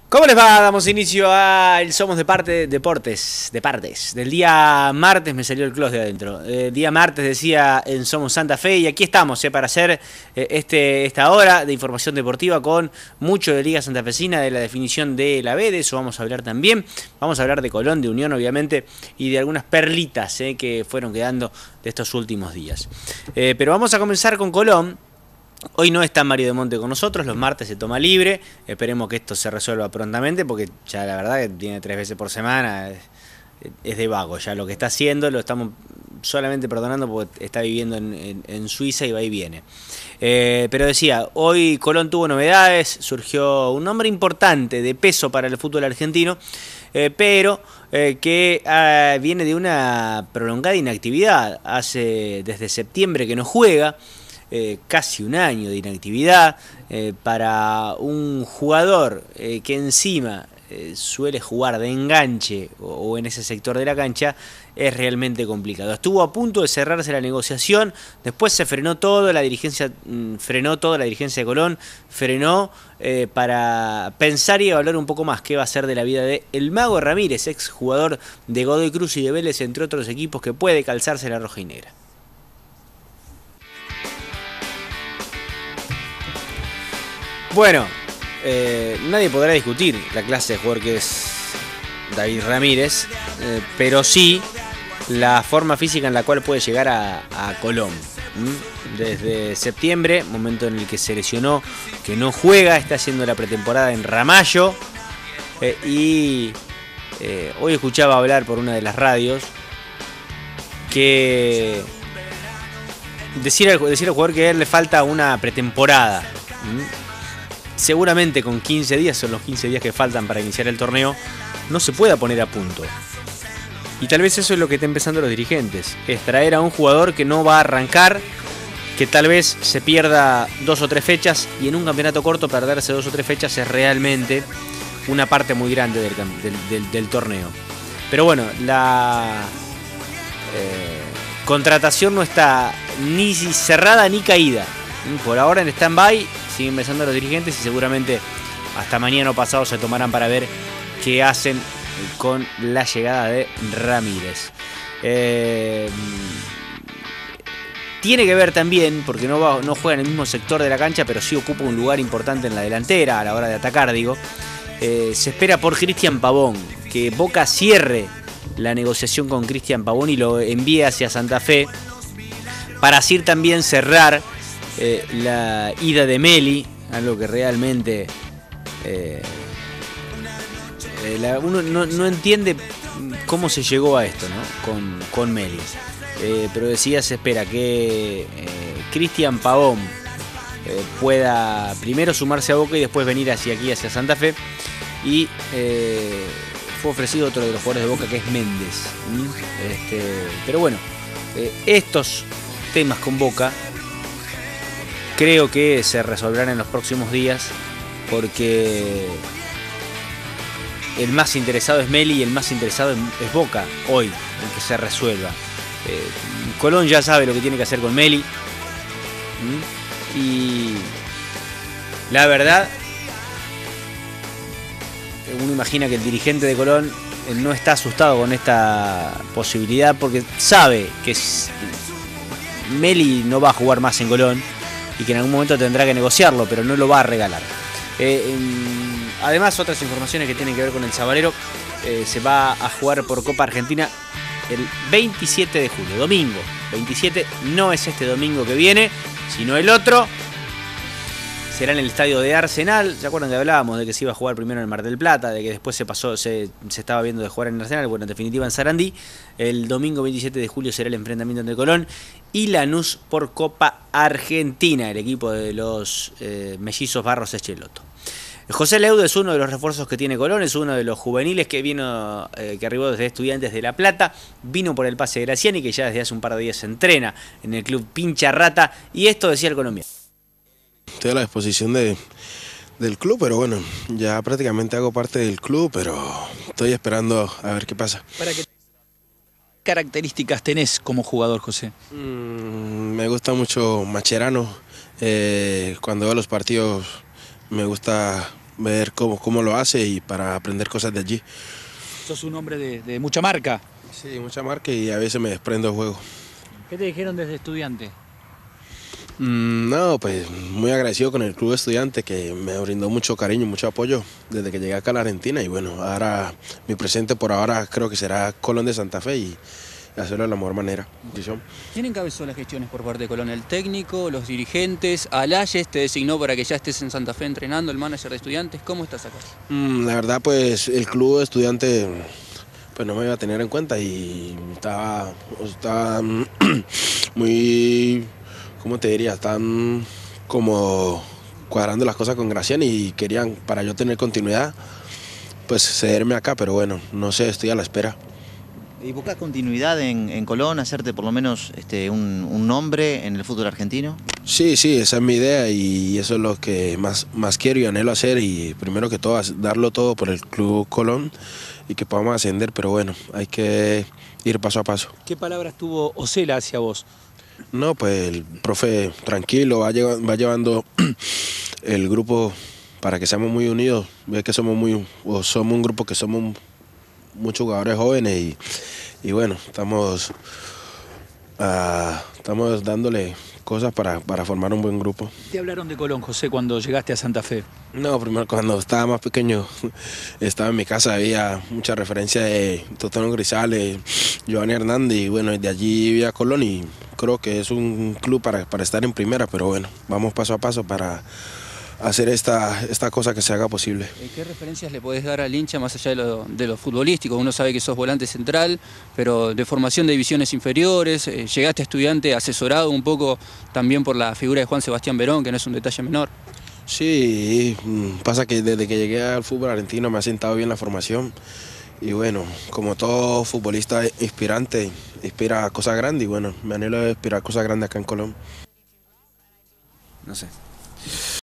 ¿Cómo les va? Damos inicio a el Somos Deportes, del día martes. Me salió el close de adentro. Día martes decía en Somos Santa Fe, y aquí estamos para hacer esta hora de información deportiva con mucho de Liga Santafesina, de la definición de la B. De eso vamos a hablar también. Vamos a hablar de Colón, de Unión obviamente, y de algunas perlitas que fueron quedando de estos últimos días. Pero vamos a comenzar con Colón. Hoy no está Mario de Monte con nosotros, los martes se toma libre. Esperemos que esto se resuelva prontamente, porque ya la verdad que tiene 3 veces por semana, es de vago ya lo que está haciendo. Lo estamos solamente perdonando porque está viviendo en Suiza y va y viene. Pero decía, hoy Colón tuvo novedades, surgió un nombre importante de peso para el fútbol argentino, pero que viene de una prolongada inactividad. Desde septiembre que no juega. Casi un año de inactividad para un jugador que encima suele jugar de enganche o en ese sector de la cancha. Es realmente complicado. Estuvo a punto de cerrarse la negociación, después se frenó todo, la dirigencia de Colón frenó para pensar y evaluar un poco más qué va a ser de la vida de El Mago Ramírez, ex jugador de Godoy Cruz y de Vélez, entre otros equipos, que puede calzarse la roja y negra. Bueno, nadie podrá discutir la clase de jugador que es David Ramírez, pero sí la forma física en la cual puede llegar a Colón. Desde septiembre, momento en el que se lesionó, que no juega, está haciendo la pretemporada en Ramallo, y hoy escuchaba hablar por una de las radios que decir al jugador que a él le falta una pretemporada. Seguramente con 15 días, son los 15 días que faltan para iniciar el torneo, no se pueda poner a punto. Y tal vez eso es lo que están empezando los dirigentes, es traer a un jugador que no va a arrancar, que tal vez se pierda 2 o 3 fechas, y en un campeonato corto perderse 2 o 3 fechas es realmente una parte muy grande del torneo. Pero bueno, la contratación no está ni cerrada ni caída. Por ahora en stand-by, siguen pensando los dirigentes y seguramente hasta mañana o pasado se tomarán para ver qué hacen con la llegada de Ramírez. Tiene que ver también, porque no juega en el mismo sector de la cancha, pero sí ocupa un lugar importante en la delantera a la hora de atacar, digo. Se espera por Cristian Pavón, que Boca cierre la negociación con Cristian Pavón y lo envíe hacia Santa Fe, para así también cerrar la ida de Meli, algo que realmente uno no entiende cómo se llegó a esto, ¿no? con Meli. Pero decía, se espera que Cristian Pavón pueda primero sumarse a Boca y después venir hacia Santa Fe. Y fue ofrecido otro de los jugadores de Boca, que es Méndez. Pero bueno, estos temas con Boca creo que se resolverán en los próximos días, porque el más interesado es Meli y el más interesado es Boca hoy en que se resuelva. Colón ya sabe lo que tiene que hacer con Meli, y la verdad, uno imagina que el dirigente de Colón no está asustado con esta posibilidad, porque sabe que Meli no va a jugar más en Colón y que en algún momento tendrá que negociarlo, pero no lo va a regalar. Además, otras informaciones que tienen que ver con el Sabalero: se va a jugar por Copa Argentina el 27 de julio, domingo 27, no es este domingo que viene, sino el otro. Será en el estadio de Arsenal. ¿Se acuerdan que hablábamos de que se iba a jugar primero en el Mar del Plata, de que después se estaba viendo de jugar en Arsenal? Bueno, en definitiva en Sarandí. El domingo 27 de julio será el enfrentamiento entre Colón y Lanús por Copa Argentina, el equipo de los mellizos Barros Echeloto. José Leudo es uno de los refuerzos que tiene Colón, es uno de los juveniles que que arribó desde Estudiantes de La Plata, vino por el pase de Graciani, que ya desde hace un par de días se entrena en el club Pincha Rata, y esto decía el colombiano. Estoy a la disposición del club, pero bueno, ya prácticamente hago parte del club, pero estoy esperando a ver qué pasa. ¿Para qué características tenés como jugador, José? Me gusta mucho Macherano. Cuando veo los partidos me gusta ver cómo lo hace y para aprender cosas de allí. Sos un hombre de mucha marca. Sí, mucha marca y a veces me desprendo del juego. ¿Qué te dijeron desde Estudiante? No, pues muy agradecido con el club estudiante que me brindó mucho cariño, mucho apoyo desde que llegué acá a la Argentina y bueno, ahora mi presente por ahora creo que será Colón de Santa Fe y hacerlo de la mejor manera. ¿Quién encabezó las gestiones por parte de Colón? ¿El técnico, los dirigentes? ¿Alayes te designó para que ya estés en Santa Fe entrenando, el manager de Estudiantes? ¿Cómo estás acá? La verdad pues el club estudiante pues no me iba a tener en cuenta y estaba muy, ¿cómo te diría? Están como cuadrando las cosas con Gracián y querían, para yo tener continuidad, pues cederme acá, pero bueno, no sé, estoy a la espera. ¿Y buscas continuidad en Colón, hacerte por lo menos un nombre en el fútbol argentino? Sí, esa es mi idea y eso es lo que más quiero y anhelo hacer y primero que todo darlo todo por el Club Colón y que podamos ascender, pero bueno, hay que ir paso a paso. ¿Qué palabras tuvo Osela hacia vos? No, pues el profe tranquilo, va llevando el grupo para que seamos muy unidos, ve que somos un grupo que somos muchos jugadores jóvenes y bueno, estamos dándole cosas para formar un buen grupo. ¿Te hablaron de Colón, José, cuando llegaste a Santa Fe? No, primero cuando estaba más pequeño, estaba en mi casa, había mucha referencia de Totono Grisales, Giovanni Hernández y bueno, desde allí vi a Colón y creo que es un club para estar en primera, pero bueno, vamos paso a paso para hacer esta cosa que se haga posible. ¿Qué referencias le podés dar al hincha más allá de lo futbolístico? Uno sabe que sos volante central, pero de formación de divisiones inferiores, llegaste a Estudiante asesorado un poco también por la figura de Juan Sebastián Verón, que no es un detalle menor. Sí, pasa que desde que llegué al fútbol argentino me ha sentado bien la formación y bueno, como todo futbolista inspirante, inspira cosas grandes y bueno, me anhelo de inspirar cosas grandes acá en Colombia. No sé.